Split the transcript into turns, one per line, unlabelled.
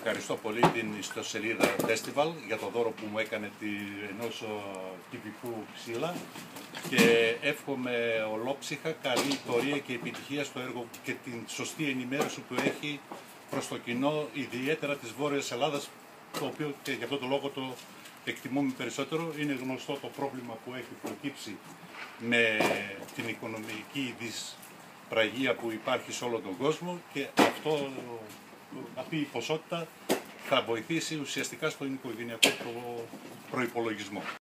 ευχαριστώ πολύ την ιστοσελίδα Festival για το δώρο που μου έκανε ενός τυπικού ξύλα και εύχομαι ολόψυχα καλή πορεία και επιτυχία στο έργο και την σωστή ενημέρωση που έχει προς το κοινό, ιδιαίτερα της Βόρειας Ελλάδας, το οποίο και γι' αυτό το λόγο το εκτιμούμε περισσότερο. Είναι γνωστό το πρόβλημα που έχει προκύψει με την οικονομική δυσπραγία που υπάρχει σε όλο τον κόσμο και αυτή η ποσότητα θα βοηθήσει ουσιαστικά στον οικογενειακό προϋπολογισμό.